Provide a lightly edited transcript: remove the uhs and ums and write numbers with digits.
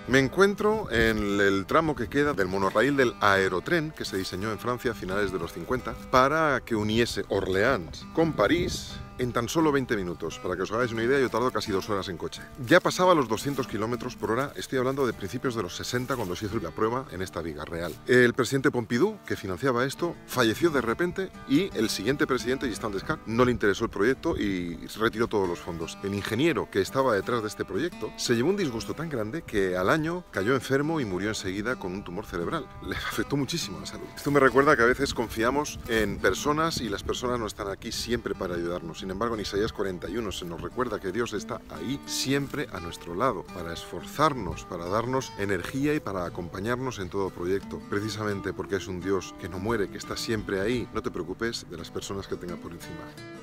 Me encuentro en el tramo que queda del monorraíl del Aerotren, que se diseñó en Francia a finales de los 50 para que uniese Orleans con París en tan solo 20 minutos. Para que os hagáis una idea, yo tardo casi 2 horas en coche. Ya pasaba los 200 kilómetros por hora, estoy hablando de principios de los 60 cuando se hizo la prueba en esta viga real. El presidente Pompidou, que financiaba esto, falleció de repente y el siguiente presidente, Giscard d'Esquerre, no le interesó el proyecto y retiró todos los fondos. El ingeniero que estaba detrás de este proyecto se llevó un disgusto tan grande que al año cayó enfermo y murió enseguida con un tumor cerebral. Le afectó muchísimo la salud. Esto me recuerda que a veces confiamos en personas y las personas no están aquí siempre para ayudarnos. Sin embargo, en Isaías 41 se nos recuerda que Dios está ahí siempre a nuestro lado para esforzarnos, para darnos energía y para acompañarnos en todo proyecto. Precisamente porque es un Dios que no muere, que está siempre ahí. No te preocupes de las personas que tenga por encima.